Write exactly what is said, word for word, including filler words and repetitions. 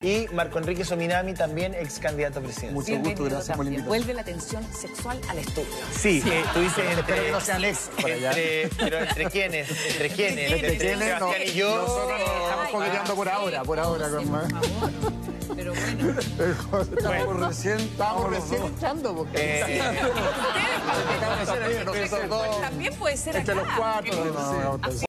Y Marco Enrique Sominami, también ex candidato a presidente. Mucho gusto, gracias por la invitación. Vuelve la atención sexual al estudio. Sí, sí. Eh, tú dices entre... Espero que no sean ex por allá. Entre, pero ¿entre quiénes? ¿Entre quiénes? ¿Entre quiénes? No, y yo. nosotros nos estamos coqueteando por ahora, por ahora. Sí, con por más. favor. Pero bueno. Estamos Bueno. recién, estamos recién entrando porque... Eh, Ustedes, También puede ser acá. también puede ser Entre los acá. cuatro. Qué no, no, no, Así